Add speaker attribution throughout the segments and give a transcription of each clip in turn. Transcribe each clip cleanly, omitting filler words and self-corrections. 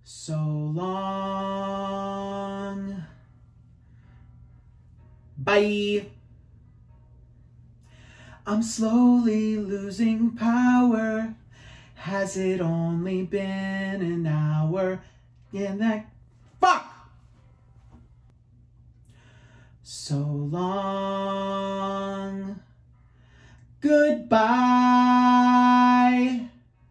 Speaker 1: So long. Bye. I'm slowly losing power. Has it only been an hour? In that fuck. So long. Goodbye.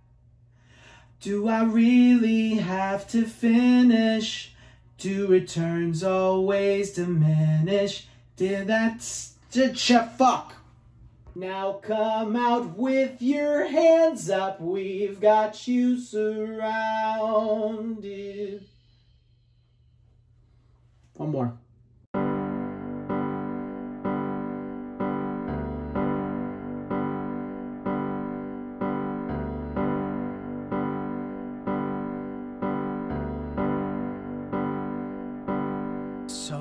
Speaker 1: Do I really have to finish? Do returns always diminish? Did that fuck? Now come out with your hands up. We've got you surrounded. One more. So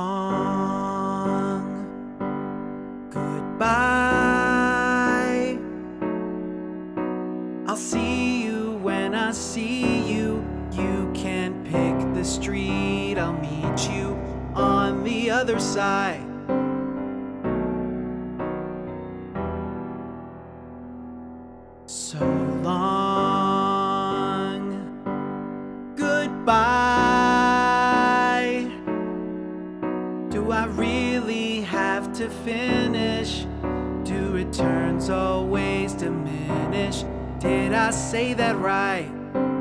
Speaker 1: long, goodbye. I'll see you when I see you. You can't pick the street, I'll meet you on the other side. So long, goodbye. Do I really have to finish? Do returns always diminish? Did I say that right?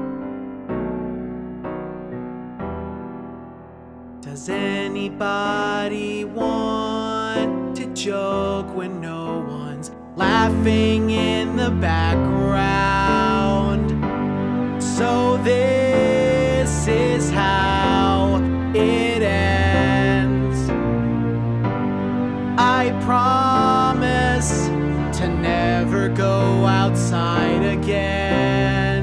Speaker 1: Does anybody want to joke when no one's laughing in the background? So this is how it ends. I promise to never go outside again.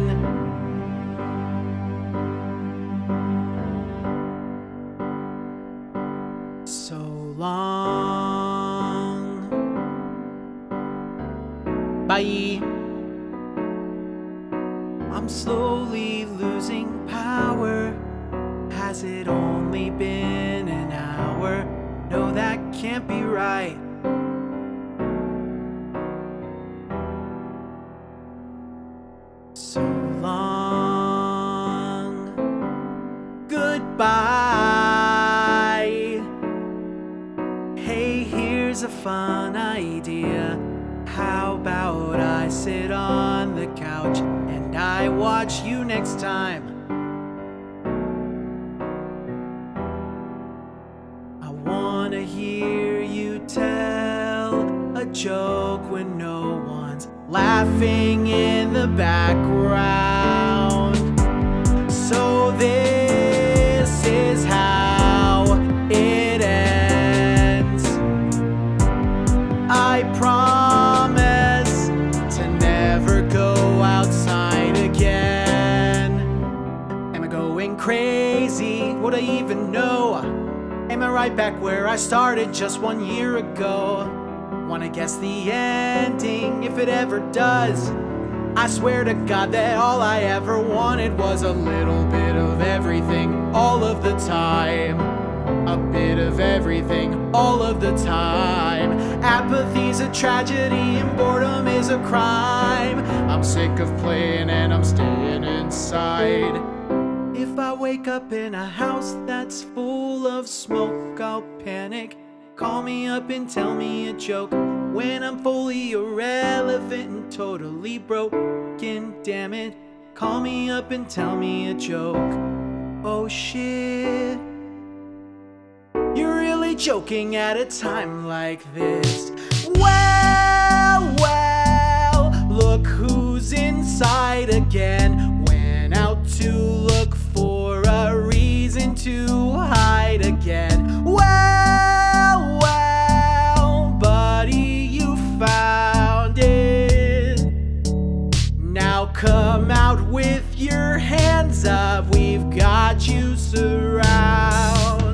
Speaker 1: So long. Bye. I'm slowly losing power. Has it only been an hour? No, that can't be right. So long. Goodbye. Hey, here's a fun idea. How about I sit on the couch and I watch you next time? I wanna hear you tell a joke when no one's laughing in the background. So this is how it ends. I promise to never go outside again. Am I going crazy? Would I even know? Am I right back where I started just 1 year ago? Wanna guess the ending, if it ever does. I swear to God that all I ever wanted was a little bit of everything, all of the time. A bit of everything, all of the time. Apathy's a tragedy and boredom is a crime. I'm sick of playing and I'm staying inside. If I wake up in a house that's full of smoke, I'll panic. Call me up and tell me a joke. When I'm fully irrelevant and totally broken, damn it. Call me up and tell me a joke. Oh shit. You're really joking at a time like this. Well, look who's inside again. Went out to look for a reason to hide again. Well, buddy, you found it. Now come out with your hands up. We've got you surrounded.